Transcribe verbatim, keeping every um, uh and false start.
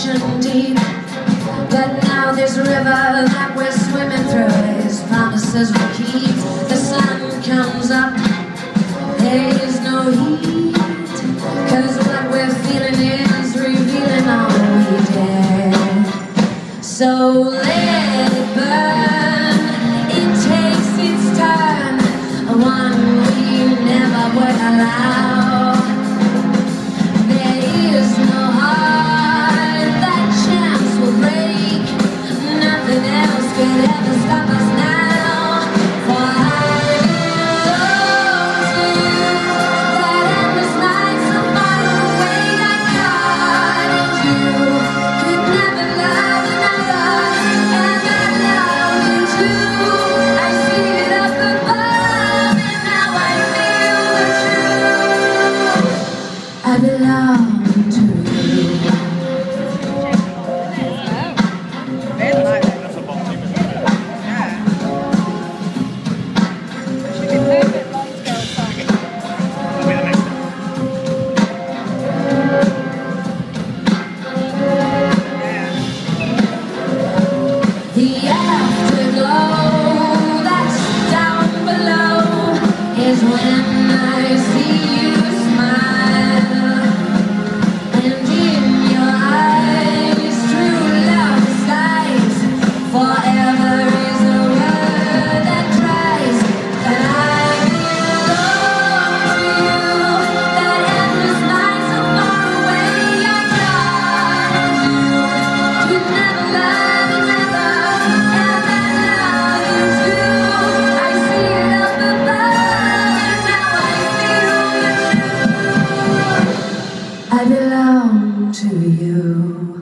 ocean deep. But now this river that we're swimming through, his promises will keep. The sun comes up, there is no heat, 'cause what we're feeling is revealing all we dare. So let it burn, it takes its turn, one we never would allow. There is no heart that chance will break, nothing else could ever stop us now. For I belong to you, that endless night so far away I guarded you, could never love another, and I love you too. I see it up above, and now I feel the truth. I belong to you. The afterglow that's down below is when I see you smile, and in your eyes, true love's eyes, forever is a word that tries. That I belong to you, that endless night so far away I guarded you, could never love another, and I love you too. I see it up above, and now I feel the truth. I belong to you.